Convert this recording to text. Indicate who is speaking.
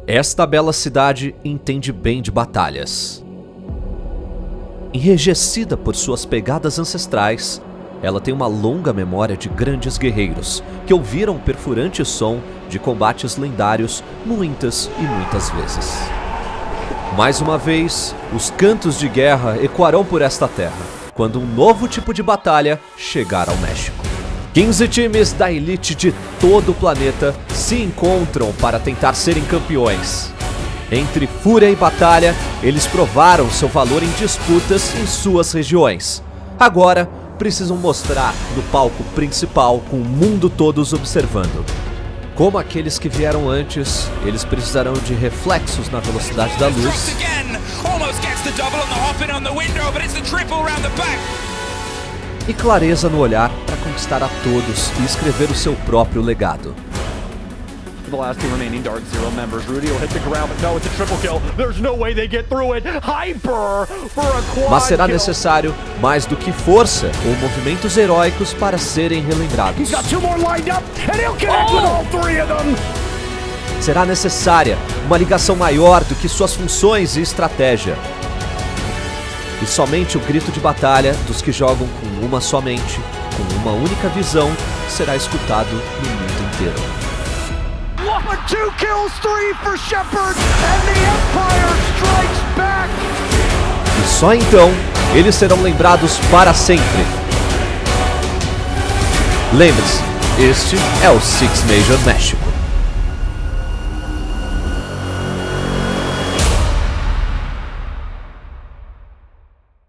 Speaker 1: Esta bela cidade entende bem de batalhas. Enrijecida por suas pegadas ancestrais, ela tem uma longa memória de grandes guerreiros que ouviram o perfurante som de combates lendários muitas e muitas vezes. Mais uma vez, os cantos de guerra ecoarão por esta terra, quando um novo tipo de batalha chegar ao México. 15 times da elite de todo o planeta se encontram para tentar serem campeões. Entre fúria e batalha, eles provaram seu valor em disputas em suas regiões. Agora, precisam mostrar no palco principal com o mundo todo os observando. Como aqueles que vieram antes, eles precisarão de reflexos na velocidade da luz e clareza no olhar para conquistar a todos e escrever o seu próprio legado.
Speaker 2: The last two remaining Dark Zero members. Rudy will hit the ground, but no, it's a triple kill. There's no way they get through it. Hyper for a quad.
Speaker 1: Mas será necessário mais do que força ou movimentos heróicos para serem relembrados.
Speaker 2: He's got two more lined up, and he'll connect with all three of them.
Speaker 1: Será necessária uma ligação maior do que suas funções e estratégia. E somente o grito de batalha dos que jogam com uma só mente, com uma única visão, será escutado no mundo inteiro.
Speaker 2: Two kills, three for Shepard, and the Empire strikes back.
Speaker 1: E só então eles serão lembrados para sempre. Lembre-se, este é o Six Major México.